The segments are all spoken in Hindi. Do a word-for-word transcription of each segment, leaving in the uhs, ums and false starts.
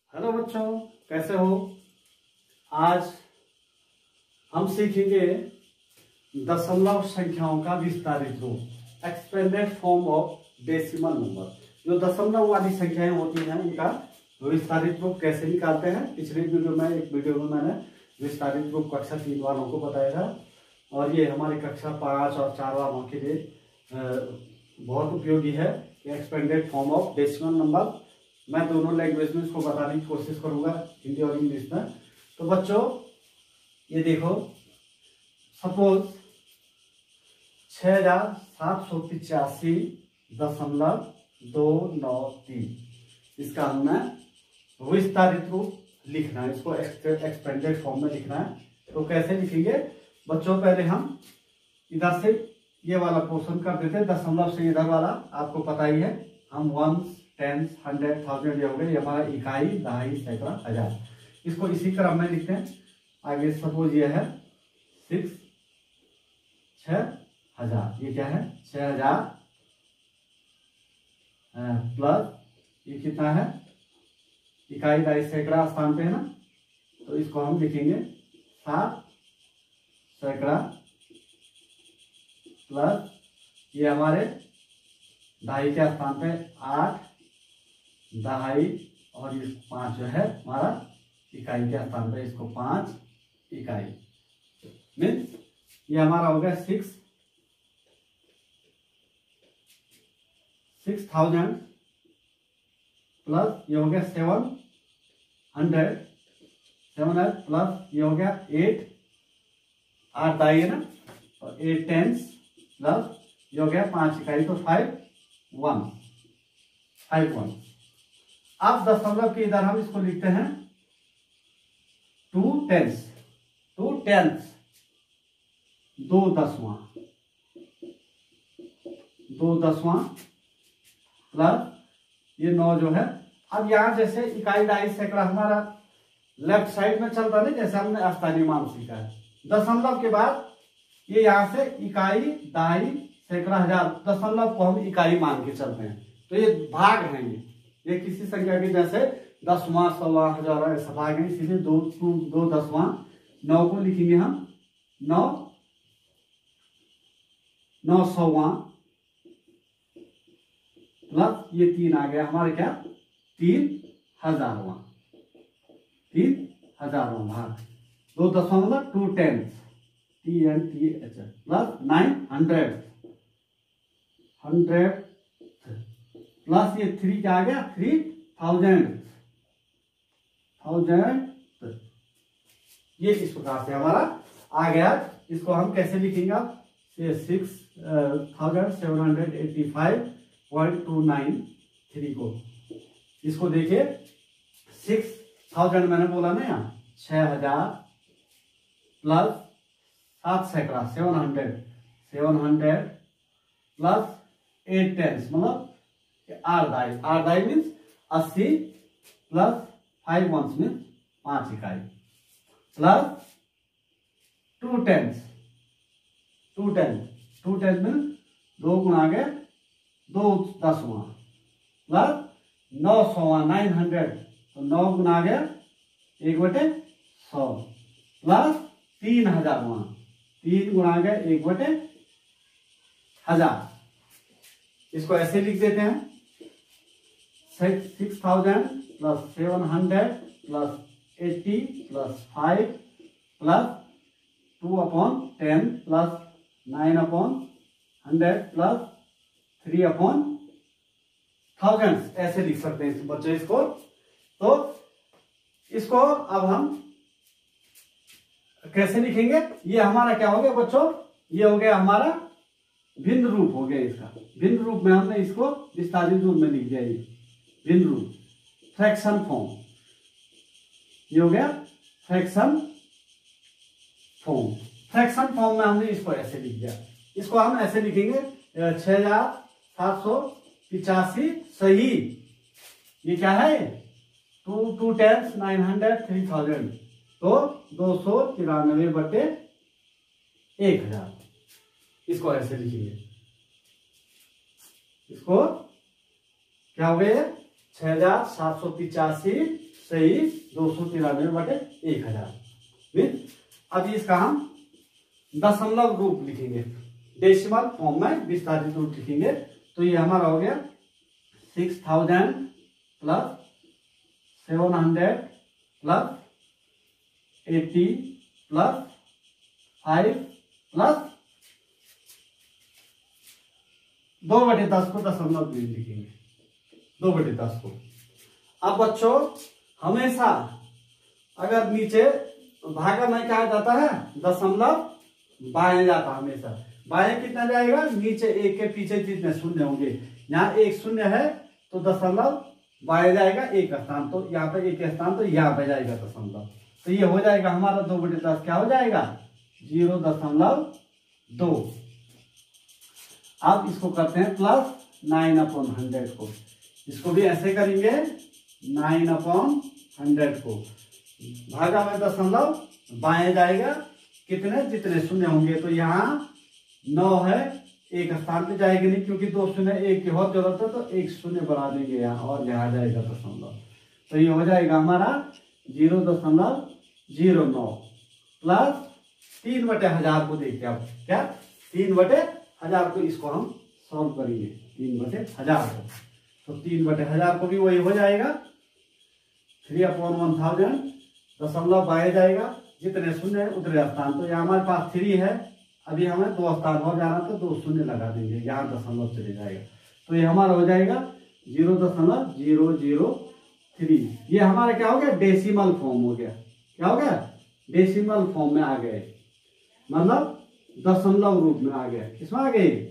हेलो बच्चों, कैसे हो। आज हम सीखेंगे दशमलव संख्याओं का विस्तारित रूप, expanded form of decimal number. जो दशमलव वाली संख्याएं होती हैं उनका विस्तारित रूप कैसे निकालते हैं, पिछले वीडियो में एक वीडियो में मैंने विस्तारित रूप कक्षा तीन वालों को बताया था, और ये हमारे कक्षा पाँच और चार वालों के लिए बहुत उपयोगी है। Expanded form of decimal number मैं दोनों लैंग्वेज में इसको बताने की कोशिश करूंगा, हिंदी और इंग्लिश में। तो बच्चों ये देखो, सपोज छह हजार सात सौ पिचासी दशमलव दो नौ तीन, इसका हमें विस्तारित रूप लिखना है, इसको एक्सपेंडेड फॉर्म में लिखना है। तो कैसे लिखेंगे बच्चों, पहले हम इधर से ये वाला पोर्शन कर देते हैं, दशमलव से इधर वाला आपको पता ही है। हम वन टेंस हंड्रेड थाउजेंड ये हो गए, ये हमारा इकाई दहाई सैकड़ा हजार, इसको इसी क्रम में लिखते हैं। आगे सपोज ये है सिक्स छह हजार, ये क्या है छह हजार प्लस ये कितना है इकाई दहाई सैकड़ा स्थान पे है ना, तो इसको हम लिखेंगे सात सैकड़ा प्लस ये हमारे दहाई के स्थान पे आठ दहाई, और ये पांच जो है हमारा इकाई के स्थान पे, इसको पांच इकाई मीन्स ये हमारा हो गया सिक्स सिक्स थाउजेंड प्लस ये हो गया seven hundred seven hundred plus ये हो गया एट आठ दहाई है ना, और एट टेंस प्लस ये हो गया पांच इकाई, तो फाइव वन फाइव वन। अब दशमलव के इधर हम इसको लिखते हैं टू टेंस, टू टेंस दो दसवां, दो दसवां प्लस ये नौ जो है। अब यहां जैसे इकाई दहाई सैकड़ा हमारा लेफ्ट साइड में चलता है, जैसे हमने स्थानीय मान सीखा है। दशमलव के बाद ये यहां से इकाई दहाई सैकड़ा हजार, दशमलव को हम इकाई मान के चलते हैं, तो ये भाग हैं, ये ये किसी संख्या के जैसे दसवां सवा हजार ऐसा भाग है, इसीलिए दो टू दो दसवां। नौ को लिखेंगे हम नौ नौ सौवां प्लस ये तीन आ गया हमारे क्या तीन हजारवां, तीन हजारवां भाग, दो दसवां मतलब two tens T N T H plus nine hundred hundred plus ये थ्री क्या आ गया थ्री थाउजेंड थाउजेंड, ये इस प्रकार से हमारा आ गया। इसको हम कैसे लिखेंगे आप, ये six thousand seven hundred eighty five point two nine three को, इसको देखिए सिक्स थाउजेंड मैंने बोला ना, यहाँ छह हजार प्लस सात सैकड़ा seven hundred seven hundred plus eight tens मतलब आठ दाई, आठ दाई मीन्स अस्सी प्लस फाइव वंस मीन्स पांच इकाई plus two tens two tens two tens means दो गुणा गए दो दसवां प्लस नौ सौवा नाइन हंड्रेड, तो नौ गुणा गया एक बटे सौ प्लस तीन हजारवां, तीन गुणा गया एक बटे हजार। इसको ऐसे लिख देते हैं six thousand plus seven hundred plus eighty plus five plus two upon ten plus nine upon hundred plus three upon thousand, ऐसे लिख सकते हैं बच्चों इसको। तो इसको अब हम कैसे लिखेंगे, ये हमारा क्या हो गया बच्चों, ये हो गया हमारा भिन्न रूप हो गया। इसका भिन्न रूप में हमने इसको विस्तारित रूप में लिख दिया, ये भिन्न रूप फ्रैक्शन फॉर्म, ये हो गया फ्रैक्शन फॉर्म। फ्रैक्शन फॉर्म में हमने इसको ऐसे लिख दिया, इसको हम ऐसे लिखेंगे छह हजार सात सौ पिचासी सही, ये क्या है two two tens nine hundred three thousand, तो दो सौ तिरानवे बटे एक हजार, इसको ऐसे लिखिए। इसको क्या हो गया छह हजार सात सौ पिचासी सही दो सौ तिरानवे बटे एक हजार। अब इसका हम दशमलव रूप लिखेंगे, डेसिमल फॉर्म में विस्तारित रूप लिखेंगे। तो ये हमारा हो गया six thousand plus seven hundred plus eighty plus five plus दो बटे दस को दशमलव लिखेंगे, दो बटे दस को। अब बच्चों हमेशा अगर नीचे भागा में क्या जाता है, दशमलव बाएं जाता है हमेशा। बाएं कितना जाएगा, नीचे एक के पीछे जितने शून्य होंगे, यहाँ एक शून्य है तो दशमलव बाएं जाएगा एक स्थान, तो यहाँ पे एक स्थान तो यहाँ पे जाएगा दशमलव। तो ये हो जाएगा हमारा दो बटे दस क्या हो जाएगा, जीरो दशमलव दो। अब इसको करते हैं प्लस नाइन अपॉन हंड्रेड को, इसको भी ऐसे करेंगे नाइन अपॉन हंड्रेड को, भागा में दशमलव बाएं जाएगा, कितने जितने शून्य होंगे। तो यहाँ नौ है, एक स्थान पे जाएगी नहीं क्योंकि दो शून्य एक की और जरूरत है, तो एक शून्य बना देंगे यहाँ और यहाँ जाएगा दशमलव। तो ये हो जाएगा हमारा जीरो दशमलव जीरो नौ प्लस तीन बटे हजार को देखते हैं। अब क्या तीन बटे हजार को, इसको हम सॉल्व करेंगे तीन बटे हजार को। तो तीन बटे हजार को भी वही हो जाएगा थ्री अपॉन वन थाउजेंड, दशमलव बाएं जाएगा, जितने शून्य है उतने स्थान। तो यहाँ हमारे पास थ्री है, अभी हमें दो स्थान और जाना तो दो शून्य लगा देंगे, यहाँ दशमलव चले जाएगा। तो ये हमारा हो जाएगा जीरो दशमलव जीरो जीरो थ्री। ये हमारा क्या हो गया, डेसिमल फॉर्म हो गया। क्या हो गया, डेसिमल फॉर्म में आ गए, मतलब दशमलव रूप में आ गया। किसमें आ गए,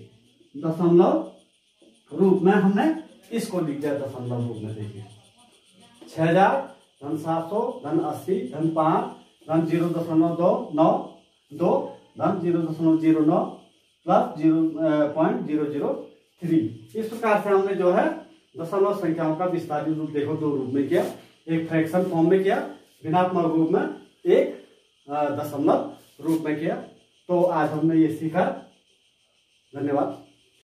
दशमलव रूप में। हमने इसको लिख दिया दशमलव रूप में। देखिए छह हजार धन सात सौ धन अस्सी धन पांच धन जीरो दशमलव दो नौ दो धन जीरो दशमलव जीरो नौ plus zero point zero zero three. इस प्रकार से हमने जो है दशमलव संख्याओं का विस्तारित रूप देखो दो रूप में किया, एक फ्रैक्शन फॉर्म में किया, भिन्नात्मक रूप में, एक दशमलव रूप में किया। तो आज हमने ये सीखा। धन्यवाद।